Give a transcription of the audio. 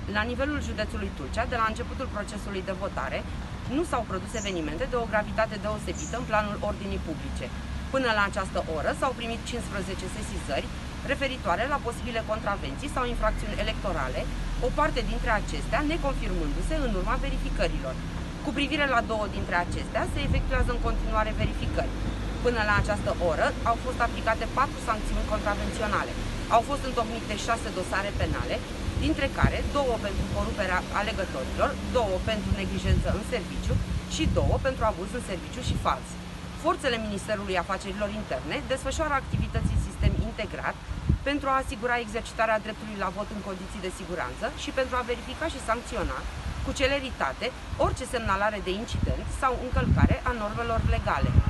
La nivelul județului Tulcea, de la începutul procesului de votare, nu s-au produs evenimente de o gravitate deosebită în planul ordinii publice. Până la această oră s-au primit 15 sesizări referitoare la posibile contravenții sau infracțiuni electorale, o parte dintre acestea neconfirmându-se în urma verificărilor. Cu privire la două dintre acestea, se efectuează în continuare verificări. Până la această oră au fost aplicate 4 sancțiuni contravenționale. Au fost întocmite 6 dosare penale, dintre care 2 pentru coruperea alegătorilor, 2 pentru neglijență în serviciu și 2 pentru abuz în serviciu și fals. Forțele Ministerului Afacerilor Interne desfășoară activități în sistem integrat pentru a asigura exercitarea dreptului la vot în condiții de siguranță și pentru a verifica și sancționa cu celeritate orice semnalare de incident sau încălcare a normelor legale.